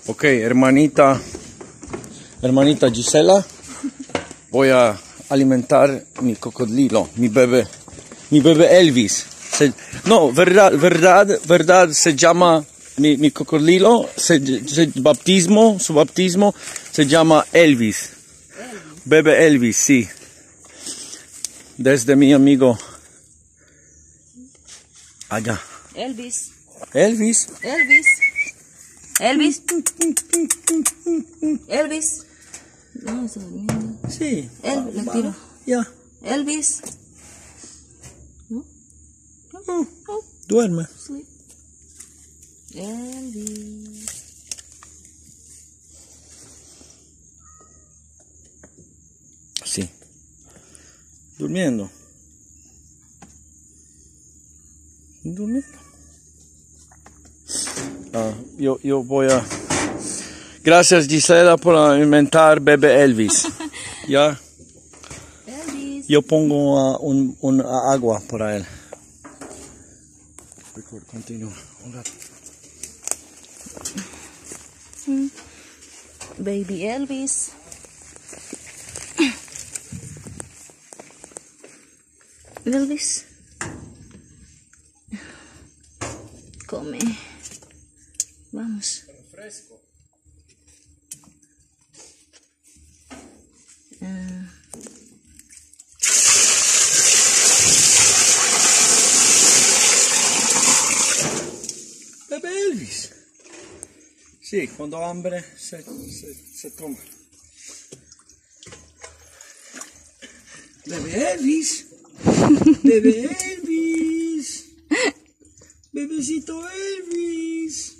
Ok, hermanita Gisela, voy a alimentar mi cocodrilo, mi bebé Elvis. No, verdad, se llama mi cocodrilo, su bautismo se llama Elvis. Bebé Elvis, sí. Desde mi amigo allá. Elvis. No, está durmiendo. Sí. Le tiro. Ya. Elvis. ¿No? Duerme. Sleep. Elvis. Sí. Durmiendo. Yo voy a... Gracias, Gisela, por alimentar bebé Elvis. ¿Ya? Elvis. Yo pongo un agua para él. Continúa. Baby Elvis. Elvis. Come. Vamos. Fresco. Bebé Elvis. Sí, cuando hambre se toma. Bebé Elvis. Bebé Elvis. Bebecito Elvis.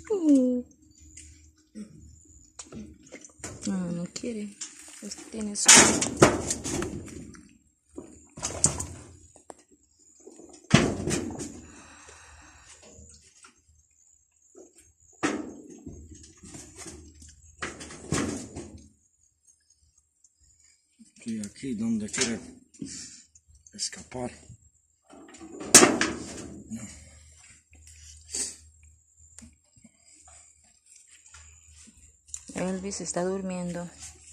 No quiere. Es que tiene su... Aquí donde quiere escapar. No. Elvis está durmiendo.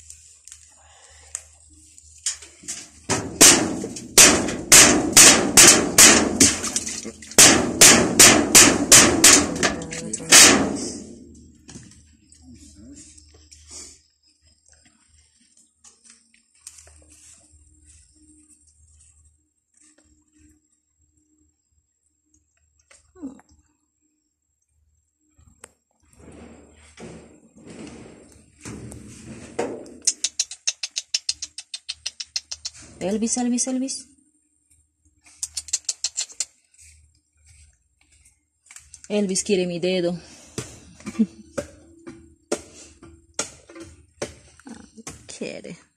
Elvis. Elvis quiere mi dedo. Quiere.